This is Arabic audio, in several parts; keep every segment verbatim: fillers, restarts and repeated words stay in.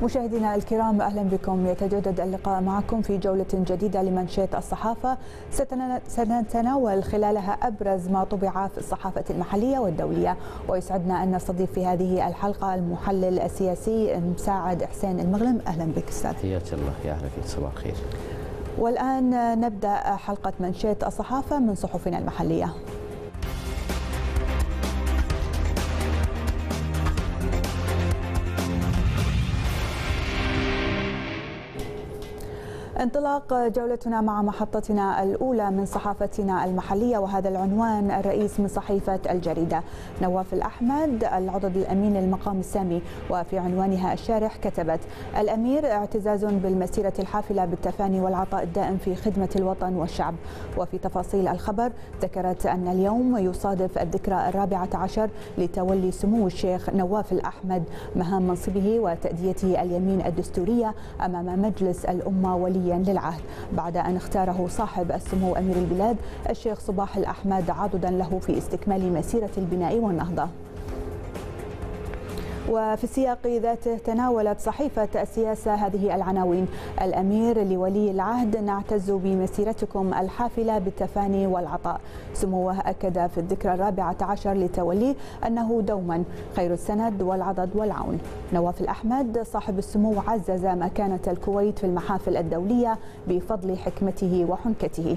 مشاهدينا الكرام، أهلا بكم. يتجدد اللقاء معكم في جولة جديدة لمنشية الصحافة سنتناول خلالها أبرز ما طبع في الصحافة المحلية والدولية. ويسعدنا أن نستضيف في هذه الحلقة المحلل السياسي مساعد حسين المغلم. أهلا بك أستاذ. حياك الله. يا أهلا فيك. صباح الخير. والآن نبدأ حلقة منشية الصحافة من صحفنا المحلية. انطلاق جولتنا مع محطتنا الأولى من صحافتنا المحلية، وهذا العنوان الرئيس من صحيفة الجريدة. نواف الأحمد العضد الأمين للمقام السامي، وفي عنوانها الشارح كتبت: الأمير اعتزاز بالمسيرة الحافلة بالتفاني والعطاء الدائم في خدمة الوطن والشعب. وفي تفاصيل الخبر ذكرت أن اليوم يصادف الذكرى الرابعة عشر لتولي سمو الشيخ نواف الأحمد مهام منصبه وتأديته اليمين الدستورية أمام مجلس الأمة ولي للعهد، بعد أن اختاره صاحب السمو أمير البلاد الشيخ صباح الأحمد عضدا له في استكمال مسيرة البناء والنهضة. وفي السياق ذاته تناولت صحيفة السياسة هذه العناوين: الأمير لولي العهد: نعتز بمسيرتكم الحافلة بالتفاني والعطاء. سموه أكد في الذكرى الرابعة عشر لتوليه أنه دوما خير السند والعضد والعون. نواف الأحمد صاحب السمو عزز مكانة الكويت في المحافل الدولية بفضل حكمته وحنكته.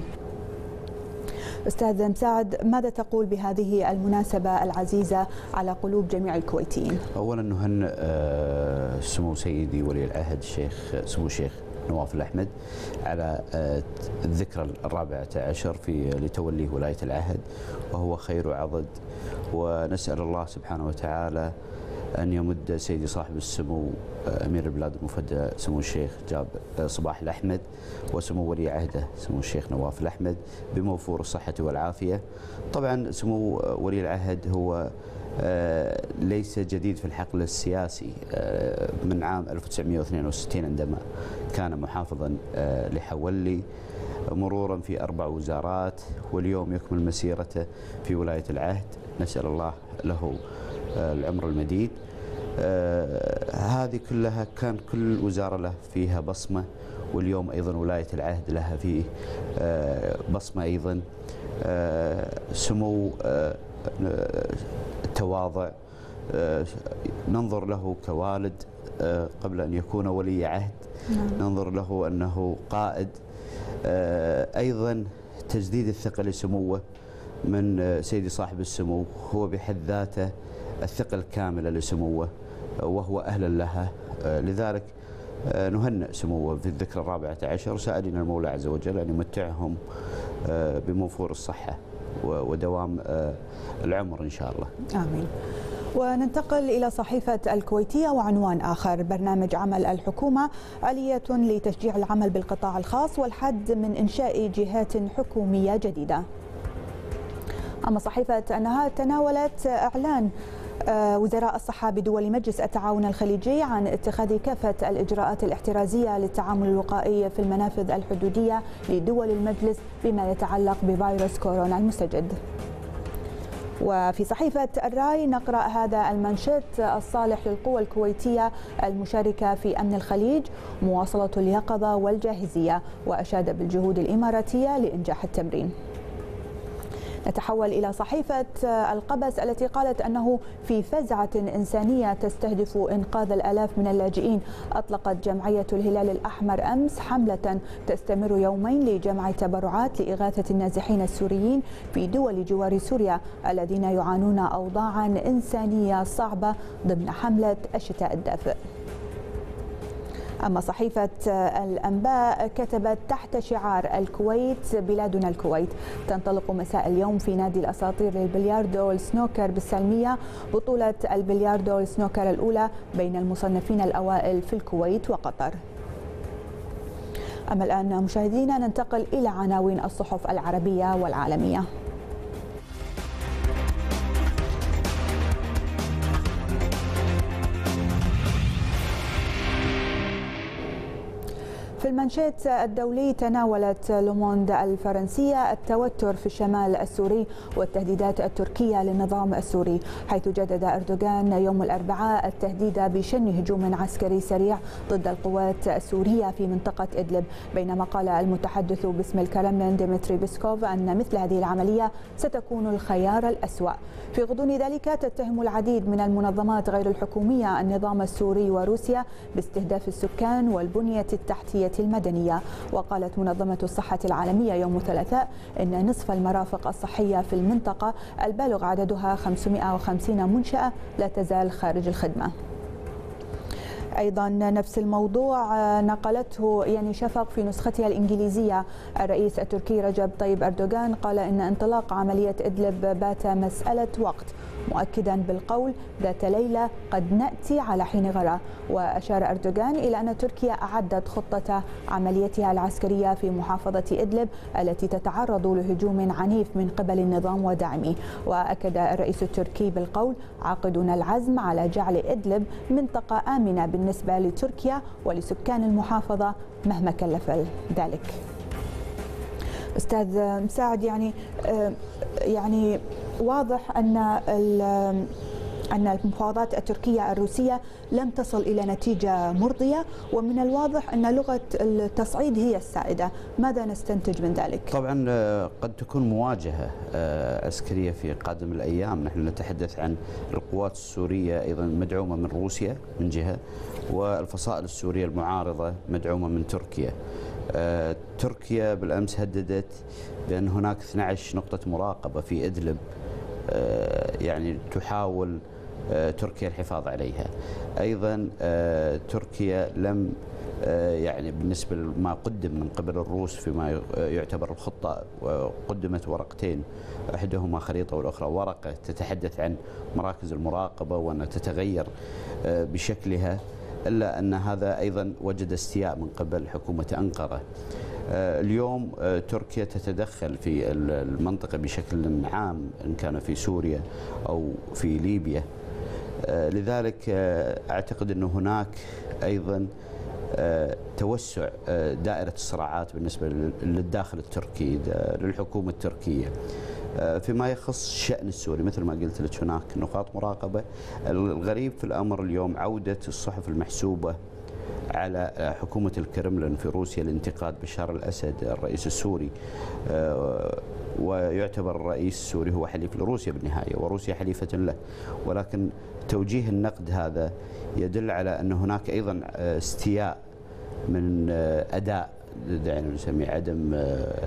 أستاذ مساعد، ماذا تقول بهذه المناسبة العزيزة على قلوب جميع الكويتيين؟ أولا نهنئ سمو سيدي ولي العهد الشيخ سمو الشيخ نواف الأحمد على الذكرى الرابعة عشر في لتوليه ولاية العهد، وهو خير عضد، ونسأل الله سبحانه وتعالى أن يمد سيدي صاحب السمو أمير البلاد المفدى سمو الشيخ جاب صباح الأحمد وسمو ولي عهده سمو الشيخ نواف الأحمد بموفور الصحة والعافية. طبعا سمو ولي العهد هو ليس جديد في الحقل السياسي، من عام ألف وتسعمئة واثنين وستين عندما كان محافظا لحولي، مرورا في أربع وزارات، واليوم يكمل مسيرته في ولاية العهد. نسأل الله له العمر المديد. آه هذه كلها كان كل وزارة له فيها بصمة، واليوم أيضا ولاية العهد لها فيه آه بصمة أيضا. آه سمو آه تواضع، آه ننظر له كوالد آه قبل أن يكون ولي عهد، ننظر له أنه قائد. آه أيضا تجديد الثقة لسموه من سيدي صاحب السمو هو بحد ذاته الثقة الكاملة لسموه، وهو أهلا لها. لذلك نهنئ سموه في الذكرى الرابعة عشر، سألنا المولى عز وجل أن يمتعهم بموفور الصحة ودوام العمر إن شاء الله. آمين. وننتقل إلى صحيفة الكويتية وعنوان آخر: برنامج عمل الحكومة: آلية لتشجيع العمل بالقطاع الخاص والحد من إنشاء جهات حكومية جديدة. أما صحيفة النهار تناولت إعلان وزراء الصحة بدول مجلس التعاون الخليجي عن اتخاذ كافة الإجراءات الاحترازية للتعامل الوقائي في المنافذ الحدودية لدول المجلس بما يتعلق بفيروس كورونا المستجد. وفي صحيفة الراي نقرأ هذا المنشط الصالح للقوى الكويتية المشاركة في أمن الخليج: مواصلة اليقظة والجاهزية، وأشاد بالجهود الإماراتية لإنجاح التمرين. نتحول إلى صحيفة القبس التي قالت أنه في فزعة إنسانية تستهدف إنقاذ الآلاف من اللاجئين، أطلقت جمعية الهلال الأحمر أمس حملة تستمر يومين لجمع تبرعات لإغاثة النازحين السوريين في دول جوار سوريا الذين يعانون أوضاعا إنسانية صعبة ضمن حملة الشتاء الدافئ. أما صحيفة الأنباء كتبت تحت شعار الكويت بلادنا الكويت: تنطلق مساء اليوم في نادي الأساطير للبلياردو والسنوكر بالسلمية بطولة البلياردو والسنوكر الأولى بين المصنفين الأوائل في الكويت وقطر. أما الآن مشاهدينا ننتقل إلى عناوين الصحف العربية والعالمية. في المنشيت الدولي، تناولت لوموند الفرنسية التوتر في الشمال السوري والتهديدات التركية للنظام السوري، حيث جدد أردوغان يوم الأربعاء التهديد بشن هجوم عسكري سريع ضد القوات السورية في منطقة إدلب، بينما قال المتحدث باسم الكرملين ديمتري بيسكوف أن مثل هذه العملية ستكون الخيار الأسوأ. في غضون ذلك تتهم العديد من المنظمات غير الحكومية النظام السوري وروسيا باستهداف السكان والبنية التحتية المدنية. وقالت منظمة الصحة العالمية يوم الثلاثاء إن نصف المرافق الصحية في المنطقة البالغ عددها خمسمائة وخمسين منشأة لا تزال خارج الخدمة. أيضا نفس الموضوع نقلته يعني شفق في نسختها الإنجليزية. الرئيس التركي رجب طيب أردوغان قال إن انطلاق عملية إدلب بات مسألة وقت، مؤكدا بالقول ذات ليلة قد نأتي على حين غرة. وأشار أردوغان إلى أن تركيا أعدت خطة عمليتها العسكرية في محافظة إدلب التي تتعرض لهجوم عنيف من قبل النظام ودعمه. وأكد الرئيس التركي بالقول عاقدون العزم على جعل إدلب منطقة آمنة بالنسبة لتركيا ولسكان المحافظة مهما كلف ذلك. أستاذ مساعد، يعني يعني واضح أن أن المفاوضات التركية الروسية لم تصل إلى نتيجة مرضية، ومن الواضح أن لغة التصعيد هي السائدة. ماذا نستنتج من ذلك؟ طبعا قد تكون مواجهة عسكرية في قادم الأيام. نحن نتحدث عن القوات السورية أيضا مدعومة من روسيا من جهة، والفصائل السورية المعارضة مدعومة من تركيا. تركيا بالأمس هددت بأن هناك اثنتي عشرة نقطة مراقبة في إدلب، يعني تحاول تركيا الحفاظ عليها. أيضا تركيا لم يعني بالنسبة لما قدم من قبل الروس فيما يعتبر الخطة، قدمت ورقتين، أحدهما خريطة والأخرى ورقة تتحدث عن مراكز المراقبة وأنها تتغير بشكلها، إلا أن هذا أيضا وجد استياء من قبل حكومة أنقرة. اليوم تركيا تتدخل في المنطقة بشكل عام، إن كان في سوريا أو في ليبيا. لذلك أعتقد أن هناك أيضا توسع دائرة الصراعات بالنسبة للداخل التركي للحكومة التركية. فيما يخص الشأن السوري مثل ما قلت لك هناك نقاط مراقبة. الغريب في الأمر اليوم عودة الصحف المحسوبة على حكومة الكرملين في روسيا لانتقاد بشار الأسد الرئيس السوري، ويعتبر الرئيس السوري هو حليف لروسيا بالنهاية وروسيا حليفة له، ولكن توجيه النقد هذا يدل على أن هناك أيضا استياء من أداء دعنا نسميه عدم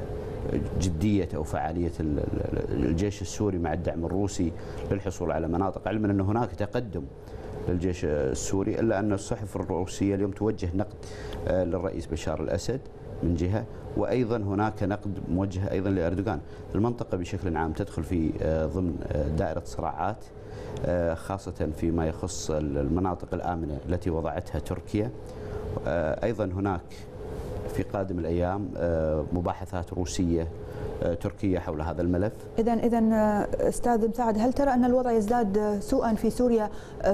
جدية أو فعالية الجيش السوري مع الدعم الروسي للحصول على مناطق، علما أن هناك تقدم للجيش السوري، إلا أن الصحف الروسية اليوم توجه نقد للرئيس بشار الأسد من جهة، وأيضا هناك نقد موجه أيضا لأردوغان. المنطقة بشكل عام تدخل في ضمن دائرة صراعات، خاصة فيما يخص المناطق الآمنة التي وضعتها تركيا. أيضا هناك في قادم الأيام مباحثات روسية تركيا حول هذا الملف. إذا إذا أستاذ مساعد، هل ترى أن الوضع يزداد سوءا في سوريا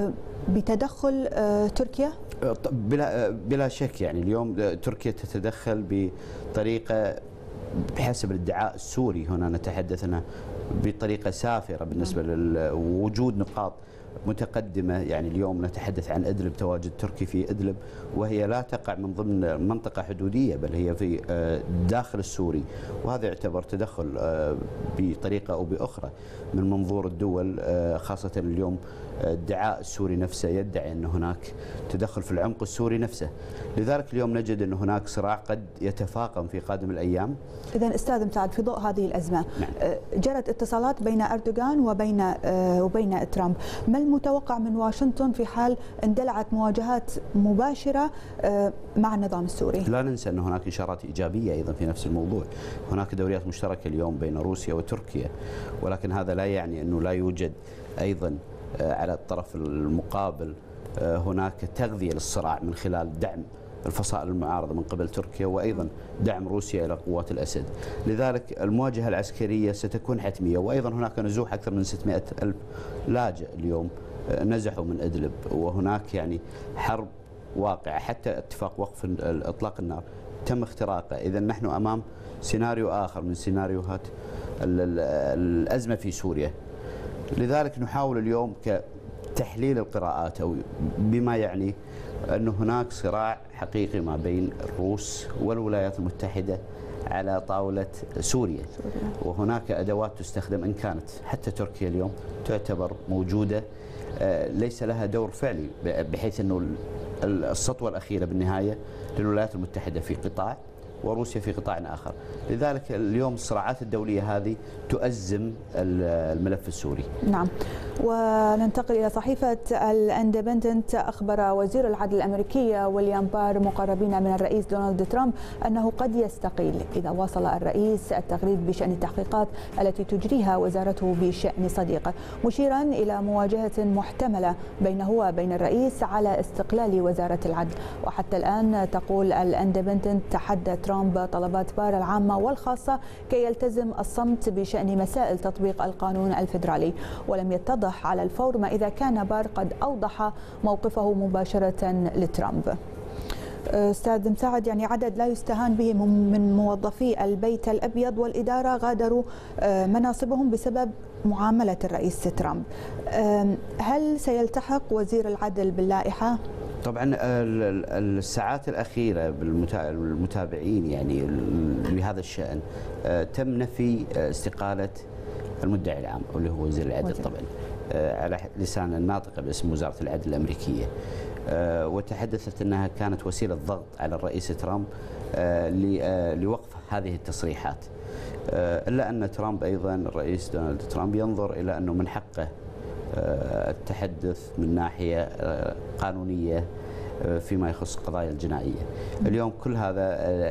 بتدخل تركيا؟ بلا بلا شك. يعني اليوم تركيا تتدخل بطريقة بحسب الادعاء السوري، هنا نتحدث أنها بطريقة سافرة بالنسبة لوجود نقاط متقدمة. يعني اليوم نتحدث عن إدلب، تواجد تركي في إدلب وهي لا تقع من ضمن منطقة حدودية بل هي في داخل السوري، وهذا يعتبر تدخل بطريقة أو بأخرى من منظور الدول، خاصة اليوم الدعاء السوري نفسه يدعي أن هناك تدخل في العمق السوري نفسه. لذلك اليوم نجد أن هناك صراع قد يتفاقم في قادم الأيام. إذا أستاذ مساعد، في ضوء هذه الأزمة نعم. جرت اتصالات بين أردوغان وبين وبين ترامب، ما المتوقع من واشنطن في حال اندلعت مواجهات مباشرة مع النظام السوري؟ لا ننسى أن هناك إشارات إيجابية أيضا في نفس الموضوع. هناك دوريات مشتركة اليوم بين روسيا وتركيا، ولكن هذا لا يعني أنه لا يوجد أيضا على الطرف المقابل هناك تغذية للصراع من خلال دعم الفصائل المعارضة من قبل تركيا، وأيضا دعم روسيا إلى قوات الأسد. لذلك المواجهة العسكرية ستكون حتمية، وأيضا هناك نزوح أكثر من ستمائة ألف لاجئ اليوم نزحوا من إدلب، وهناك يعني حرب واقعة. حتى اتفاق وقف إطلاق النار تم اختراقه. إذا نحن أمام سيناريو آخر من سيناريوهات الأزمة في سوريا. لذلك نحاول اليوم كتحليل القراءات أو بما يعني أن هناك صراع حقيقي ما بين الروس والولايات المتحدة على طاولة سوريا، وهناك أدوات تستخدم، إن كانت حتى تركيا اليوم تعتبر موجودة ليس لها دور فعلي، بحيث أنه السطوة الأخيرة بالنهاية للولايات المتحدة في قطاع وروسيا في قطاع آخر. لذلك اليوم الصراعات الدولية هذه تؤزم الملف السوري. نعم. وننتقل إلى صحيفة الاندبندنت. أخبر وزير العدل الأمريكي ويليام بار مقربين من الرئيس دونالد ترامب أنه قد يستقيل إذا واصل الرئيس التغريد بشأن التحقيقات التي تجريها وزارته بشأن صديقه، مشيرا إلى مواجهة محتملة بينه وبين الرئيس على استقلال وزارة العدل. وحتى الآن تقول الاندبندنت تحدى ترامب طلبات بار العامة والخاصة كي يلتزم الصمت بشأن مسائل تطبيق القانون الفيدرالي، ولم يتضح على الفور ما إذا كان بار قد أوضح موقفه مباشرة لترامب. أستاذ مساعد، يعني عدد لا يستهان به من موظفي البيت الأبيض والإدارة غادروا مناصبهم بسبب معاملة الرئيس ترامب. هل سيلتحق وزير العدل باللائحة؟ طبعا الساعات الأخيرة بالمتابعين يعني بهذا الشأن تم نفي استقالة المدعي العام واللي هو وزير العدل طبعا على لسان الناطقة باسم وزارة العدل الأمريكية، وتحدثت أنها كانت وسيلة ضغط على الرئيس ترامب لوقف هذه التصريحات. إلا أن ترامب أيضا الرئيس دونالد ترامب ينظر إلى أنه من حقه التحدث من ناحية قانونية فيما يخص القضايا الجنائية. اليوم كل هذا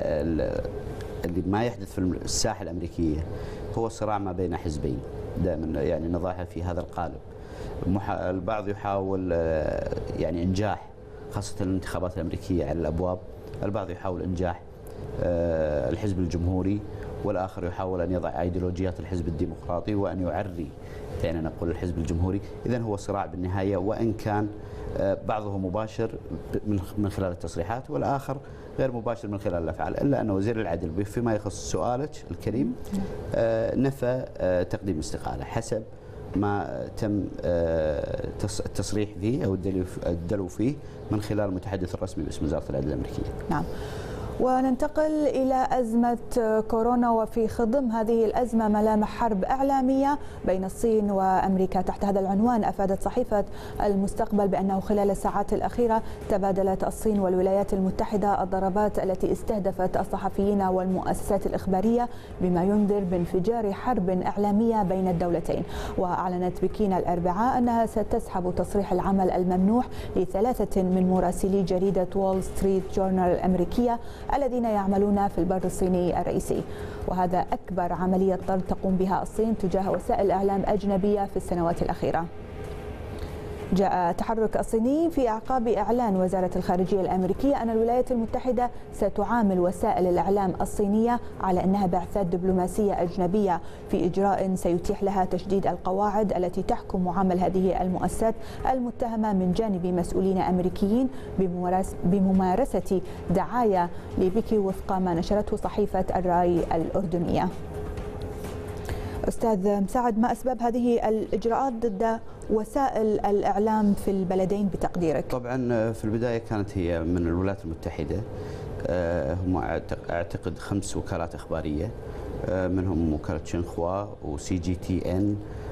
اللي ما يحدث في الساحة الأمريكية هو صراع ما بين حزبين، دائما يعني نضعها في هذا القالب. البعض يحاول يعني إنجاح خاصة الانتخابات الأمريكية على الأبواب، البعض يحاول إنجاح الحزب الجمهوري، والآخر يحاول أن يضع أيديولوجيات الحزب الديمقراطي وأن يعري يعني نقول الحزب الجمهوري. إذن هو صراع بالنهاية، وإن كان بعضه مباشر من خلال التصريحات والآخر غير مباشر من خلال الأفعال. إلا أن وزير العدل فيما يخص سؤالك الكريم نفى تقديم استقالة حسب ما تم التصريح فيه أو الدلو فيه من خلال المتحدث الرسمي باسم وزارة العدل الأمريكية. نعم. وننتقل إلى أزمة كورونا، وفي خضم هذه الأزمة ملامح حرب إعلامية بين الصين وأمريكا. تحت هذا العنوان أفادت صحيفة المستقبل بأنه خلال الساعات الأخيرة تبادلت الصين والولايات المتحدة الضربات التي استهدفت الصحفيين والمؤسسات الإخبارية، بما ينذر بانفجار حرب إعلامية بين الدولتين. وأعلنت بكين الأربعاء أنها ستسحب تصريح العمل الممنوح لثلاثة من مراسلي جريدة وول ستريت جورنال الأمريكية الذين يعملون في البر الصيني الرئيسي، وهذا أكبر عملية طرد تقوم بها الصين تجاه وسائل إعلام أجنبية في السنوات الأخيرة. جاء تحرك الصيني في أعقاب إعلان وزارة الخارجية الأمريكية أن الولايات المتحدة ستعامل وسائل الإعلام الصينية على أنها بعثات دبلوماسية أجنبية، في إجراء سيتيح لها تشديد القواعد التي تحكم عمل هذه المؤسسات المتهمة من جانب مسؤولين أمريكيين بممارسة دعاية لبكي وفق ما نشرته صحيفة الراي الأردنية. أستاذ مساعد، ما أسباب هذه الإجراءات ضد وسائل الإعلام في البلدين بتقديرك؟ طبعا في البداية كانت هي من الولايات المتحدة، هم أعتقد خمس وكالات إخبارية، منهم وكالة شنخوا وسي جي تي إن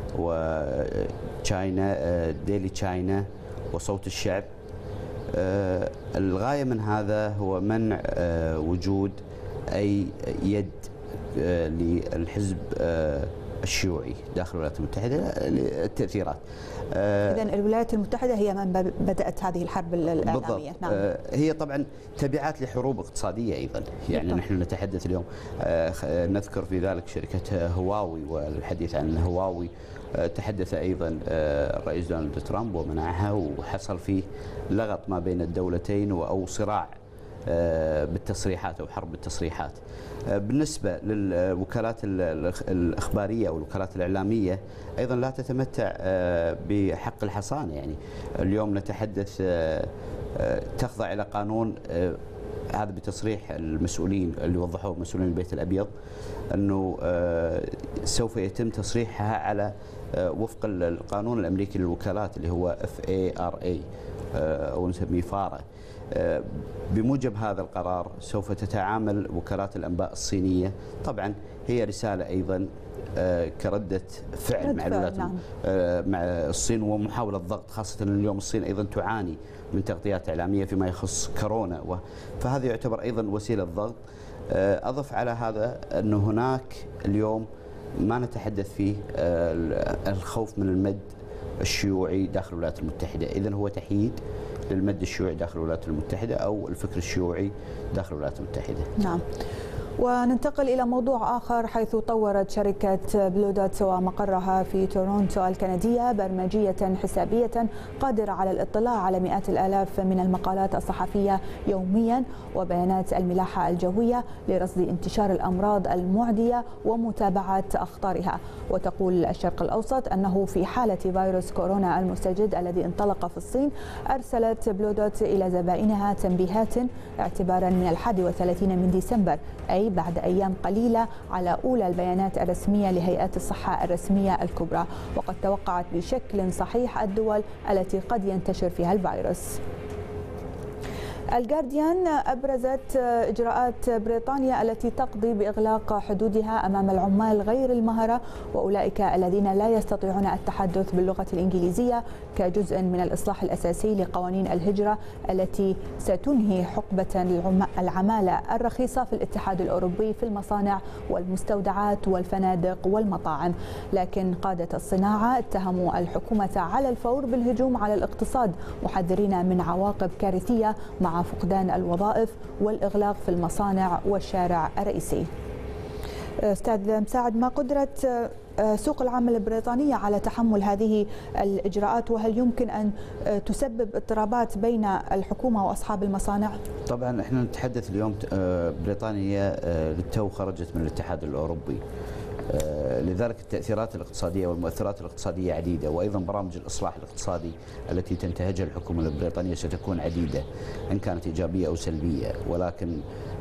وتشاينا ديلي تشاينا وصوت الشعب. الغاية من هذا هو منع وجود أي يد للحزب الشيوعي داخل الولايات المتحدة للتأثيرات. إذن الولايات المتحدة هي من بدأت هذه الحرب الإعلامية. نعم. هي طبعا تبعات لحروب اقتصادية أيضا، يعني بالضبط. نحن نتحدث اليوم نذكر في ذلك شركة هواوي، والحديث عن هواوي تحدث أيضا الرئيس دونالد ترامب ومنعها، وحصل فيه لغط ما بين الدولتين أو صراع بالتصريحات أو حرب بالتصريحات. بالنسبة للوكالات الإخبارية أو الوكالات الإعلامية أيضا لا تتمتع بحق الحصانة، يعني اليوم نتحدث تخضع إلى قانون هذا بتصريح المسؤولين اللي وضحوه مسؤولين البيت الأبيض، أنه سوف يتم تصريحها على وفق القانون الأمريكي للوكالات اللي هو إف إيه آر إيه أو نسميه فارا. بموجب هذا القرار سوف تتعامل وكالات الأنباء الصينية، طبعا هي رسالة أيضا كردة فعل مع الولايات نعم. مع الصين ومحاولة ضغط، خاصة أن اليوم الصين أيضا تعاني من تغطيات إعلامية فيما يخص كورونا، فهذا يعتبر أيضا وسيلة ضغط. أضف على هذا أن هناك اليوم ما نتحدث فيه الخوف من المد الشيوعي داخل الولايات المتحدة، إذن هو تحييد للمد الشيوعي داخل الولايات المتحدة أو الفكر الشيوعي داخل الولايات المتحدة. نعم. وننتقل إلى موضوع آخر، حيث طورت شركة بلو دوت ومقرها في تورونتو الكندية برمجية حسابية قادرة على الاطلاع على مئات الآلاف من المقالات الصحفية يوميا وبيانات الملاحة الجوية لرصد انتشار الأمراض المعدية ومتابعة أخطارها. وتقول الشرق الأوسط أنه في حالة فيروس كورونا المستجد الذي انطلق في الصين، أرسلت بلو دوت إلى زبائنها تنبيهات اعتبارا من الحادي والثلاثين من ديسمبر، أي بعد أيام قليلة على أولى البيانات الرسمية لهيئات الصحة الرسمية الكبرى، وقد توقعت بشكل صحيح الدول التي قد ينتشر فيها الفيروس. الجارديان أبرزت إجراءات بريطانيا التي تقضي بإغلاق حدودها أمام العمال غير المهرة وأولئك الذين لا يستطيعون التحدث باللغة الإنجليزية كجزء من الإصلاح الأساسي لقوانين الهجرة التي ستنهي حقبة العمالة الرخيصة في الاتحاد الأوروبي في المصانع والمستودعات والفنادق والمطاعم. لكن قادة الصناعة اتهموا الحكومة على الفور بالهجوم على الاقتصاد، محذرين من عواقب كارثية مع فقدان الوظائف والإغلاق في المصانع والشارع الرئيسي. أستاذ مساعد، ما قدرة سوق العمل البريطانية على تحمل هذه الإجراءات، وهل يمكن أن تسبب اضطرابات بين الحكومة وأصحاب المصانع؟ طبعا احنا نتحدث اليوم بريطانيا للتو خرجت من الاتحاد الأوروبي، لذلك التأثيرات الاقتصادية والمؤثرات الاقتصادية عديدة، وأيضا برامج الإصلاح الاقتصادي التي تنتهجها الحكومة البريطانية ستكون عديدة إن كانت إيجابية أو سلبية. ولكن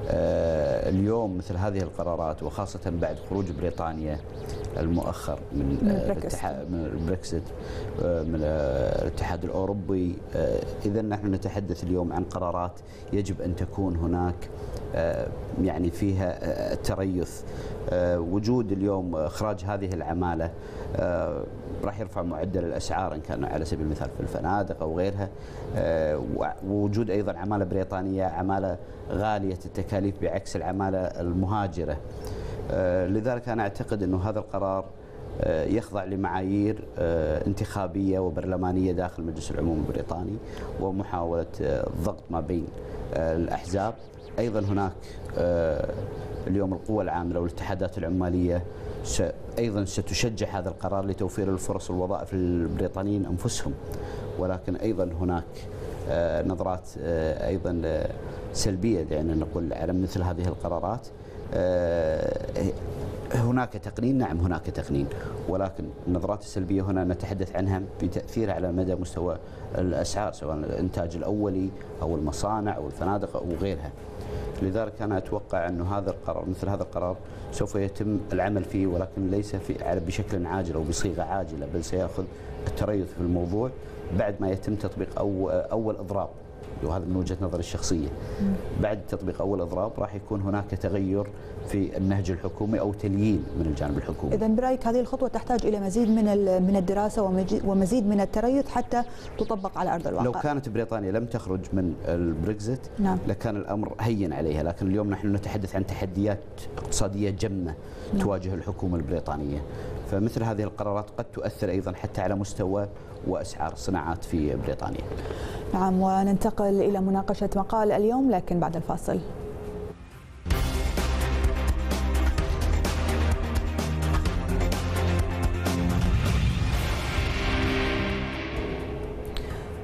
اليوم مثل هذه القرارات، وخاصة بعد خروج بريطانيا المؤخر من من البريكسيت من الاتحاد الأوروبي، إذا نحن نتحدث اليوم عن قرارات يجب أن تكون هناك يعني فيها تريث. وجود اليوم إخراج هذه العمالة راح يرفع معدل الأسعار إن كان على سبيل المثال في الفنادق أو غيرها، ووجود أيضا عمالة بريطانية عمالة غالية التكاليف بعكس العمالة المهاجرة. لذلك أنا أعتقد أنه هذا القرار يخضع لمعايير انتخابية وبرلمانية داخل مجلس العموم البريطاني ومحاولة الضغط ما بين الأحزاب. أيضا هناك اليوم القوى العاملة والاتحادات العمالية أيضا ستشجع هذا القرار لتوفير الفرص والوظائف للبريطانيين أنفسهم، ولكن أيضا هناك نظرات أيضا سلبية يعني نقول على مثل هذه القرارات. هناك تقنين، نعم هناك تقنين، ولكن النظرات السلبية هنا نتحدث عنها بتأثيرها على مدى مستوى الأسعار سواء الإنتاج الأولي أو المصانع أو الفنادق أو غيرها. لذلك أنا أتوقع أنه هذا القرار مثل هذا القرار سوف يتم العمل فيه، ولكن ليس في بشكل عاجل أو بصيغة عاجلة، بل سيأخذ التريث في الموضوع بعد ما يتم تطبيق أو أول إضراب، وهذا من وجهة نظري الشخصية. بعد تطبيق أول إضراب راح يكون هناك تغير في النهج الحكومي أو تليين من الجانب الحكومي. إذن برأيك هذه الخطوة تحتاج إلى مزيد من من الدراسة ومزيد من التريث حتى تطبق على أرض الواقع. لو كانت بريطانيا لم تخرج من البريكزيت نعم. لكان الأمر هين عليها، لكن اليوم نحن نتحدث عن تحديات اقتصادية جمة نعم. تواجه الحكومة البريطانية، فمثل هذه القرارات قد تؤثر أيضا حتى على مستوى وأسعار الصناعات في بريطانيا. نعم، وننتقل إلى مناقشة مقال اليوم لكن بعد الفاصل.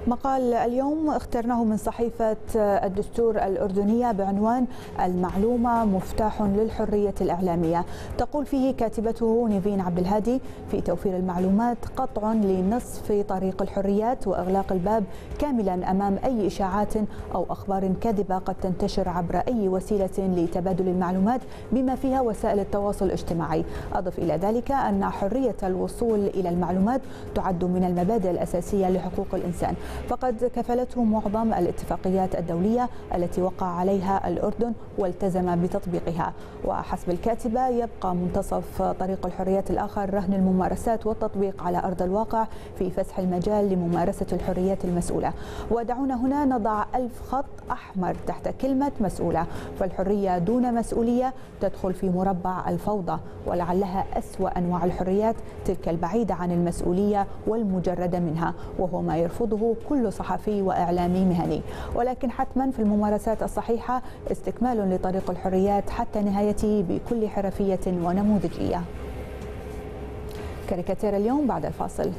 مقال اليوم اخترناه من صحيفة الدستور الأردنية بعنوان المعلومة مفتاح للحرية الإعلامية. تقول فيه كاتبته نيفين عبد الهادي: في توفير المعلومات قطع لنصف طريق الحريات وإغلاق الباب كاملا أمام أي إشاعات أو أخبار كاذبة قد تنتشر عبر أي وسيلة لتبادل المعلومات بما فيها وسائل التواصل الاجتماعي. أضف إلى ذلك أن حرية الوصول إلى المعلومات تعد من المبادئ الأساسية لحقوق الإنسان، فقد كفلته معظم الاتفاقيات الدولية التي وقع عليها الأردن والتزم بتطبيقها. وحسب الكاتبة يبقى منتصف طريق الحريات الآخر رهن الممارسات والتطبيق على أرض الواقع في فسح المجال لممارسة الحريات المسؤولة. ودعونا هنا نضع ألف خط أحمر تحت كلمة مسؤولة، فالحرية دون مسؤولية تدخل في مربع الفوضى، ولعلها أسوأ أنواع الحريات تلك البعيدة عن المسؤولية والمجردة منها، وهو ما يرفضه كل صحفي وإعلامي مهني. ولكن حتما في الممارسات الصحيحة استكمال لطريق الحريات حتى نهايته بكل حرفية ونموذجية. كاريكاتير اليوم بعد الفاصل.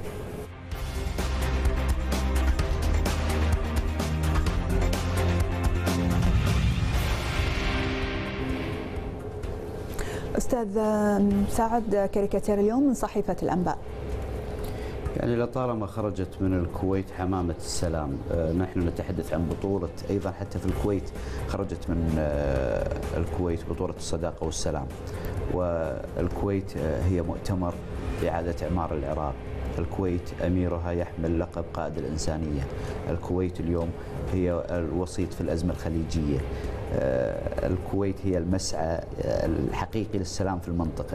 أستاذ سعد، كاريكاتير اليوم من صحيفة الأنباء. يعني لطالما خرجت من الكويت حمامة السلام. نحن نتحدث عن بطولة أيضا حتى في الكويت خرجت من الكويت بطولة الصداقة والسلام، والكويت هي مؤتمر لإعادة إعمار العراق. الكويت أميرها يحمل لقب قائد الإنسانية. الكويت اليوم هي الوسيط في الأزمة الخليجية. الكويت هي المسعى الحقيقي للسلام في المنطقة.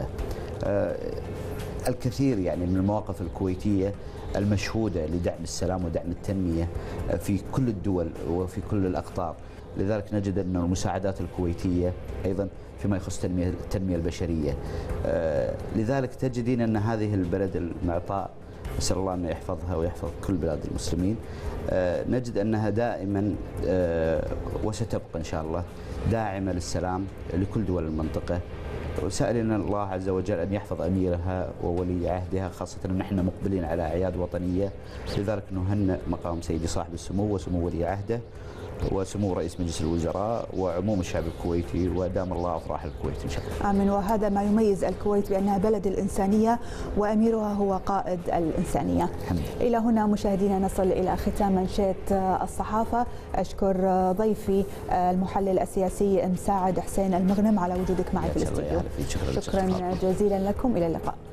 الكثير يعني من المواقف الكويتية المشهودة لدعم السلام ودعم التنمية في كل الدول وفي كل الأقطار. لذلك نجد أن المساعدات الكويتية أيضا فيما يخص التنمية البشرية. لذلك تجدين أن هذه البلد المعطاء، نسأل الله أن يحفظها ويحفظ كل بلاد المسلمين، نجد أنها دائما وستبقى إن شاء الله داعمة للسلام لكل دول المنطقة. وسائلنا الله عز وجل أن يحفظ أميرها وولي عهدها، خاصة أن نحن مقبلين على أعياد وطنية. لذلك نهنئ مقام سيدي صاحب السمو وسمو ولي عهده وسمو رئيس مجلس الوزراء وعموم الشعب الكويتي، ودام الله أفراح الكويت إن شاء الله. آمين. وهذا ما يميز الكويت بأنها بلد الإنسانية وأميرها هو قائد الإنسانية. الحمد. إلى هنا مشاهدينا نصل إلى ختام منشات الصحافة. أشكر ضيفي المحلل السياسي مساعد حسين المغنم على وجودك معي في الاستوديو. شكرا, شكرا جزيلا لكم. إلى اللقاء.